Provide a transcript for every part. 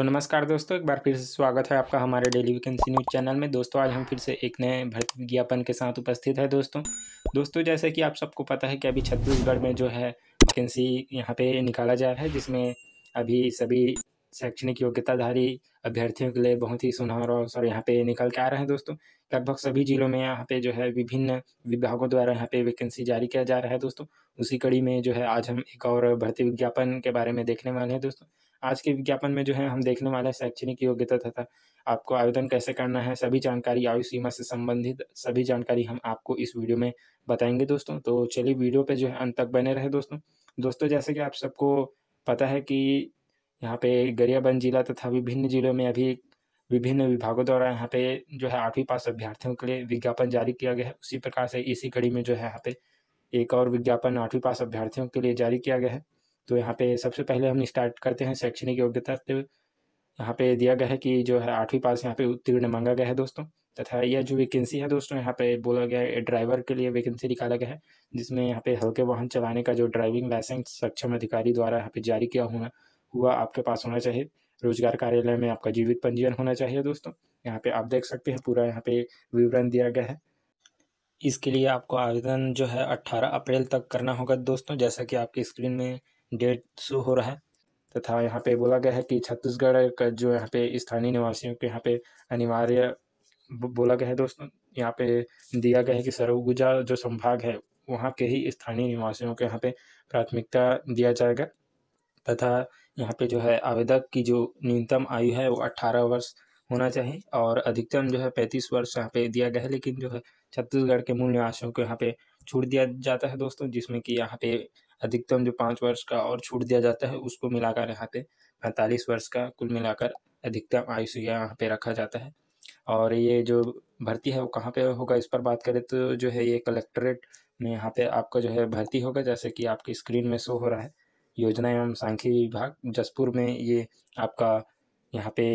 नमस्कार दोस्तों, एक बार फिर से स्वागत है आपका हमारे डेली वैकेंसी न्यूज़ चैनल में। दोस्तों आज हम फिर से एक नए भर्ती विज्ञापन के साथ उपस्थित है दोस्तों जैसे कि आप सबको पता है कि अभी छत्तीसगढ़ में जो है वैकेंसी यहाँ पे निकाला जा रहा है, जिसमें अभी सभी शैक्षणिक योग्यताधारी अभ्यर्थियों के लिए बहुत ही सुनहरा अवसर यहाँ पे निकल के आ रहे हैं दोस्तों। लगभग सभी जिलों में यहाँ पे जो है विभिन्न विभागों द्वारा यहाँ पे वैकेंसी जारी किया जा रहा है दोस्तों। उसी कड़ी में जो है आज हम एक और भर्ती विज्ञापन के बारे में देखने वाले हैं दोस्तों। आज के विज्ञापन में जो है हम देखने वाले हैं शैक्षणिक योग्यता तथा आपको आवेदन कैसे करना है, सभी जानकारी, आयु सीमा से संबंधित सभी जानकारी हम आपको इस वीडियो में बताएंगे दोस्तों। तो चलिए वीडियो पे जो है अंत तक बने रहे दोस्तों जैसे कि आप सबको पता है कि यहाँ पे गरियाबंद जिला तथा विभिन्न जिलों में अभी विभिन्न विभागों द्वारा यहाँ पे जो है 8वीं पास अभ्यर्थियों के लिए विज्ञापन जारी किया गया है। उसी प्रकार से इसी कड़ी में जो है यहाँ पे एक और विज्ञापन 8वीं पास अभ्यर्थियों के लिए जारी किया गया है। तो यहाँ पे सबसे पहले हम स्टार्ट करते हैं शैक्षणिक योग्यता से। यहाँ पे दिया गया है कि जो है 8वीं पास यहाँ पे उत्तीर्ण मांगा गया है दोस्तों। तथा यह जो वैकेंसी है दोस्तों, यहाँ पे बोला गया है ड्राइवर के लिए वैकेंसी निकाला गया है, जिसमें यहाँ पे हल्के वाहन चलाने का जो ड्राइविंग लाइसेंस सक्षम अधिकारी द्वारा यहाँ पे जारी किया हुआ आपके पास होना चाहिए। रोजगार कार्यालय में आपका जीवित पंजीयन होना चाहिए दोस्तों। यहाँ पे आप देख सकते हैं पूरा यहाँ पे विवरण दिया गया है। इसके लिए आपको आवेदन जो है 18 अप्रैल तक करना होगा दोस्तों, जैसा कि आपकी स्क्रीन में डेट शो हो रहा है। तथा यहाँ पे बोला गया है कि छत्तीसगढ़ का जो यहाँ पे स्थानीय निवासियों के यहाँ पे अनिवार्य बोला गया है दोस्तों। यहाँ पे दिया गया है कि सरगुजा जो संभाग है वहाँ के ही स्थानीय निवासियों को यहाँ पे प्राथमिकता दिया जाएगा। तथा यहाँ पे जो है आवेदक की जो न्यूनतम आयु है वो 18 वर्ष होना चाहिए और अधिकतम जो है 35 वर्ष यहाँ पे दिया गया है। लेकिन जो है छत्तीसगढ़ के मूल निवासियों को यहाँ पे छूट दिया जाता है दोस्तों, जिसमें कि यहाँ पे अधिकतम जो 5 वर्ष का और छूट दिया जाता है उसको मिलाकर यहाँ पे 45 वर्ष का कुल मिलाकर अधिकतम आयु यहाँ पे रखा जाता है। और ये जो भर्ती है वो कहाँ पे होगा, इस पर बात करें तो जो है ये कलेक्ट्रेट में यहाँ पे आपका जो है भर्ती होगा, जैसे कि आपकी स्क्रीन में शो हो रहा है। योजना एवं सांख्यिकी विभाग जसपुर में ये आपका यहाँ पे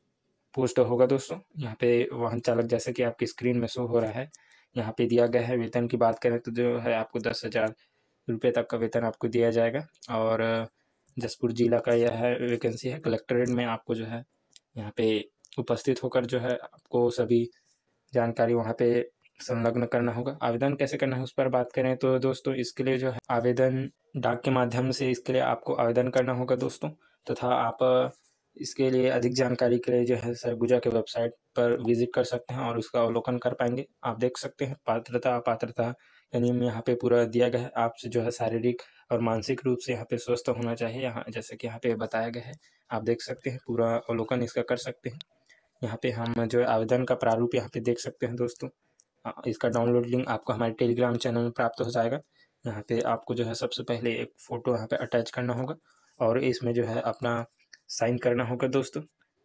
पोस्ट होगा दोस्तों। यहाँ पे वाहन चालक जैसे कि आपकी स्क्रीन में शो हो रहा है। यहाँ पे दिया गया है वेतन की बात करें तो जो है आपको 10,000 रुपये तक का वेतन आपको दिया जाएगा। और जसपुर जिला का यह है वैकेंसी है। कलेक्ट्रेट में आपको जो है यहाँ पे उपस्थित होकर जो है आपको सभी जानकारी वहाँ पे संलग्न करना होगा। आवेदन कैसे करना है उस पर बात करें तो दोस्तों इसके लिए जो है आवेदन डाक के माध्यम से इसके लिए आपको आवेदन करना होगा दोस्तों। तथा आप इसके लिए अधिक जानकारी के लिए जो है सरगुजा के वेबसाइट पर विजिट कर सकते हैं और उसका अवलोकन कर पाएंगे। आप देख सकते हैं पात्रता अपात्रता का नियम यहाँ पे पूरा दिया गया है। आपसे जो है शारीरिक और मानसिक रूप से यहाँ पे स्वस्थ होना चाहिए, यहाँ जैसे कि यहाँ पे बताया गया है। आप देख सकते हैं, पूरा अवलोकन इसका कर सकते हैं। यहाँ पे हम जो है आवेदन का प्रारूप यहाँ पे देख सकते हैं दोस्तों। इसका डाउनलोड लिंक आपको हमारे टेलीग्राम चैनल में प्राप्त हो जाएगा। यहाँ पे आपको जो है सबसे पहले एक फ़ोटो यहाँ पे अटैच करना होगा और इसमें जो है अपना साइन करना होगा दोस्तों।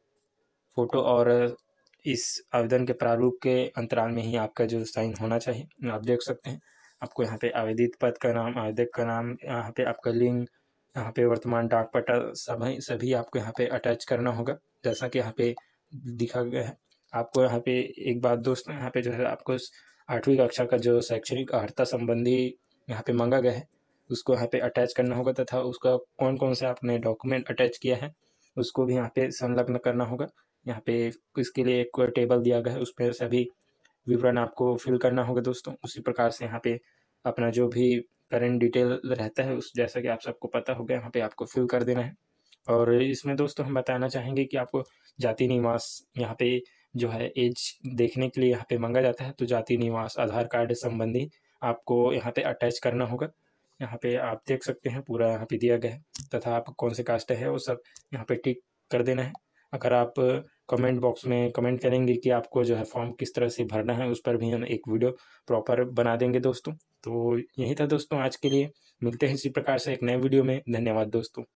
फ़ोटो और इस आवेदन के प्रारूप के अंतराल में ही आपका जो साइन होना चाहिए। आप देख सकते हैं आपको यहाँ पे आवेदित पद का नाम, आवेदक का नाम, यहाँ पे आपका लिंग, यहाँ पे वर्तमान डाक पता सभी आपको यहाँ पे अटैच करना होगा, जैसा कि यहाँ पे दिखा गया है। आपको यहाँ पे एक बात दोस्तों, यहाँ पे जो है आपको 8वीं कक्षा का जो शैक्षणिक अर्हता संबंधी यहाँ पे मांगा गया है उसको यहाँ पे अटैच करना होगा। तथा उसका कौन कौन से आपने डॉक्यूमेंट अटैच किया है उसको भी यहाँ पे संलग्न करना होगा। यहाँ पे इसके लिए एक टेबल दिया गया है, उस पर सभी विवरण आपको फिल करना होगा दोस्तों। उसी प्रकार से यहाँ पे अपना जो भी करेंट डिटेल रहता है उस जैसा कि आप सबको पता होगा यहाँ पे आपको फिल कर देना है। और इसमें दोस्तों हम बताना चाहेंगे कि आपको जाति निवास यहाँ पे जो है एज देखने के लिए यहाँ पे मांगा जाता है, तो जाति निवास आधार कार्ड संबंधी आपको यहाँ पे अटैच करना होगा। यहाँ पे आप देख सकते हैं पूरा यहाँ पे दिया गया है। तथा आप कौन से कास्ट है वो सब यहाँ पे टिक कर देना है। अगर आप कमेंट बॉक्स में कमेंट करेंगे कि आपको जो है फॉर्म किस तरह से भरना है उस पर भी हम एक वीडियो प्रॉपर बना देंगे दोस्तों। तो यही था दोस्तों आज के लिए, मिलते हैं इसी प्रकार से एक नए वीडियो में। धन्यवाद दोस्तों।